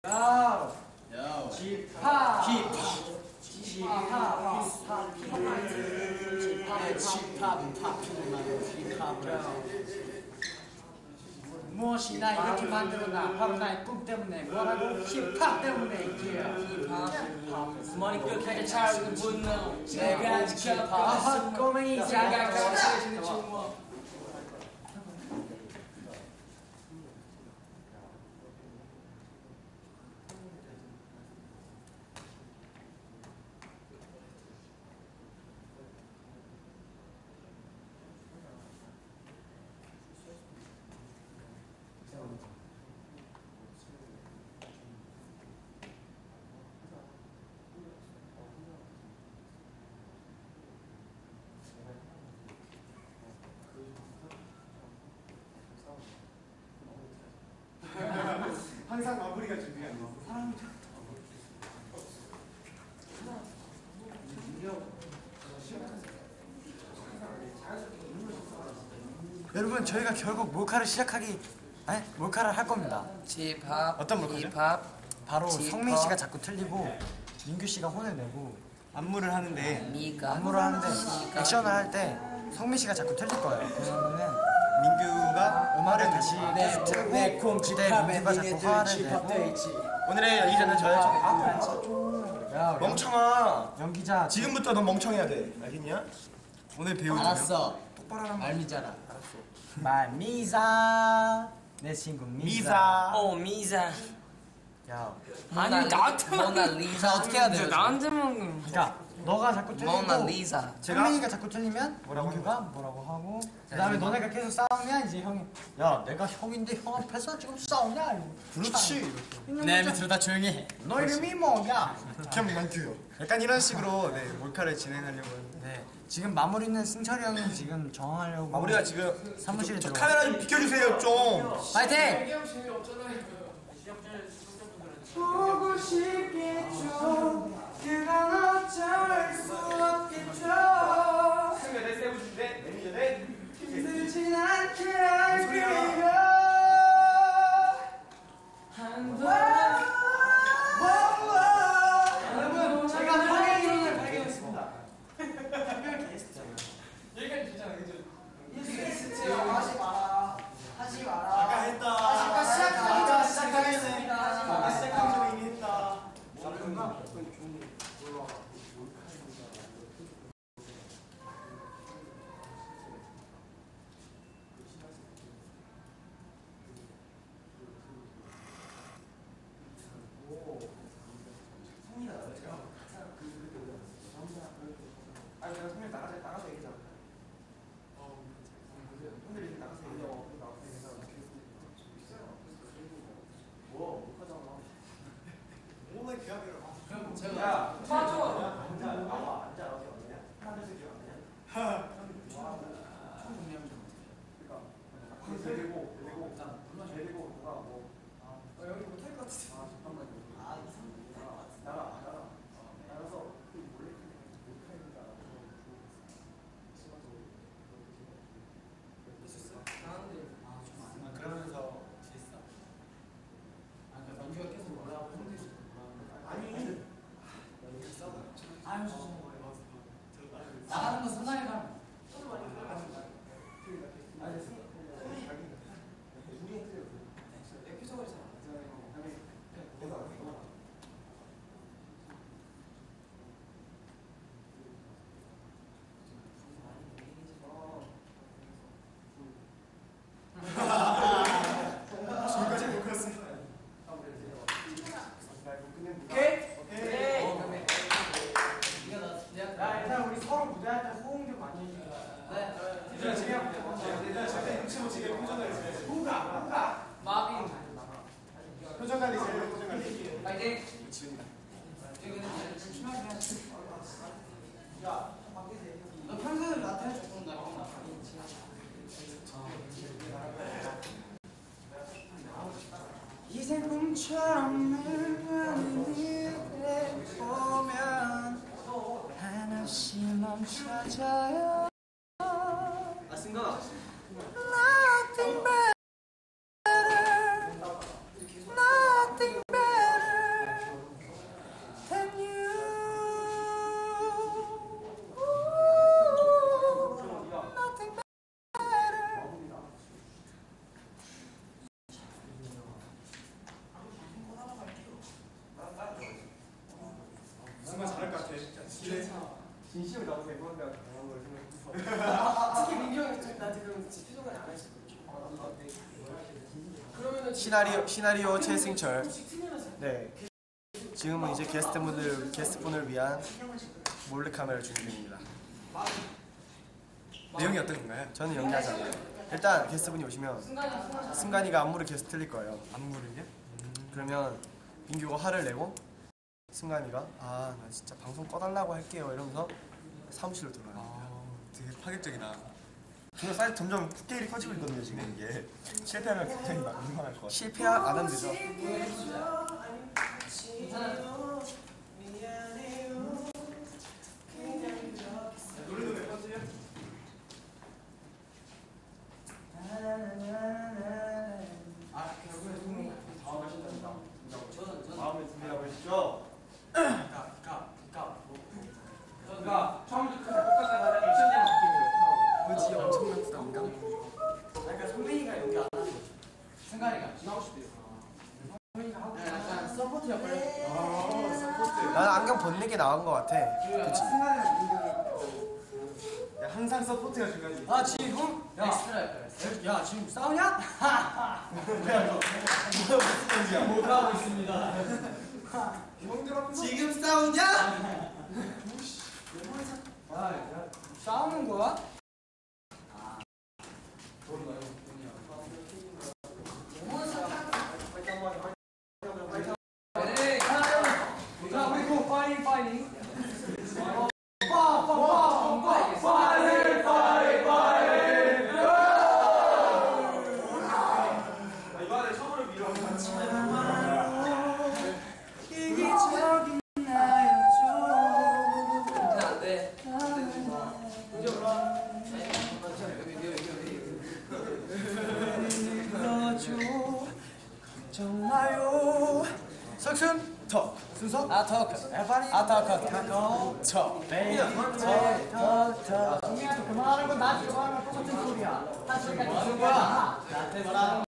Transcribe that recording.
무엇이나 이렇게 만들어놔. 바로 나의 꿈 때문에. 뭐라고? 힙합 때문에. 머리 끝까지 차오르는 분노. 내가 지켜봐. 헛꼬맹이 자각하는 주먹. 항상 마무리가 중요해. 여러분 저희가 결국 몰카를 몰카를 할 겁니다. 힙합. 어떤 몰카죠? 힙합. 바로 성민 씨가 자꾸 틀리고 민규 씨가 혼을 내고 안무를 하는데 액션을 할 때 성민 씨가 자꾸 틀릴 거예요. 그러면은 민규가 음악을 다시 계속 틀고 그때 민규가 자꾸 화를 내고 오늘의 연기자는 저예요. 멍청아. 연기자 지금부터 넌 멍청해야 돼. 알겠냐? 오늘 배우는 알았어. 똑바로 하란 말미자라. 알았어. 말미자. 내 친구 미사. 오 미사. 야. 아니 나한테 모나리자 어떻게 해야 돼요? 나한테만. 그러니까 너가 자꾸 틀리고 모나리자. 성민이가 자꾸 틀리면 민규가 뭐라고 하고 그다음에 너네가 계속 싸우면 이제 형이 야 내가 형인데 형 앞에서 지금 싸우냐? 그렇지. 네 밑으로 다 조용히 해. 너 이름이 뭐야? 김만규요. 약간 이런 식으로 네 몰카를 진행하려고 하는데 네, 지금 마무리는 승철이 형이 지금 정하려고 마무리가 지금 사무실에 저 들어가. 카메라 좀 비켜주세요 좀. 파이팅! 보고 싶겠죠. 그건 어쩔 수 없겠죠. 힘들진 않게 할게요. 여러분 제가 파괴이론을 발견했습니다. 여기까지 진짜 하지 마라. 아까 했다. 아까 시작하겠네. 아까 시작하기 전에 이미 했다. 아니 내가 성민 나가서 얘기하자. 성민이 나가서 얘기하자. 뭐 못하잖아. 오늘 기합이라. 그럼 제가 야 맞아. 앉아 나와 앉아 나와서 어디냐? 하늘색 기억 안 나냐? 처음 정리하면 좀 그러니까 데리고 누가 뭐 여기 못할 것 같은데. 아 잠깐만요. 아 이상. 나가서 몰래 못하니까. 있었어? 그러면서 지냈어. 그러니까 민규가 계속 뭐라고 힘들지. 아니. 아유 나가는 거 상상해 봐. 아니 우리 내 표정을 잘 안 지금까지 녹화했어. 야, 일단 우리 서로 무대할 때 호응 좀 많이 해주자. 네. 일단 지금 절대 눈치 못 채게 표정 관리 잘해. 호가. 마비. 표정 관리 잘해. 표정 관리. 파이팅. 지훈이가. 야, 너 평소에 나한테 해줘. 그럼 나 이제 꿈처럼 늙은 이를 보면 한없이 멈춰져요. 아 승관아. Nothing better, nothing better. 진심을 담아서 이번 대학 당한 걸 생각해서. 특히 민규 형이 나한테 그런 표정을 안 했었거든요. 그러면은 시나리오 최승철. 네. 지금은 이제 게스트분을 위한 몰래카메라 준비 중입니다. 내용이 어떤 건가요? 저는 연기하지 않아요. 일단 게스트분이 오시면 승관이가 안무를 계속 틀릴 거예요. 안무를요? 그러면 민규가 화를 내고 승관이가 나 진짜 방송 꺼달라고 할게요 이러면서 사무실로 들어가요. 되게 파격적이다. 저는 사실 점점 스케일이 커지고 있거든요 지금 이게. 실패하면 굉장히 민망할 것 같아요. 실패 안 하면 되죠. 노래도 몇 번째요? 결국에 손이 다 가신답니다. 마음을 준비하고 계시죠? 그러니까 처음부터 똑같다가 액션대만 바뀌는 거예요. 뭐지 엄청난 부담감? 그러니까 성민이가 여기 안 하는 거죠. 승관이가 하고 싶대요. 성민이가 하고 싶대요. 약간 서포트 역할을 서포트. 나는 안경 벗는 게 나은 것 같아. 그치? 야, 항상 서포트가 중요하지. 아 지금 엑스트라 역할 야 지금 싸우냐? 못 하고 있습니다. 지금 싸우냐? 싸우는 거야? 자 우리 고 파이팅 이번에 처음으로 밀어. 이기적인 나였죠. 안돼. 정말요. 석순 턱 순서 아터크 에바리 아터크 턱 동민한테 그만하는 건 나한테 그만하는 건 똑같은 소리야. 한 소리까지 무슨 거야? 나한테 뭐라는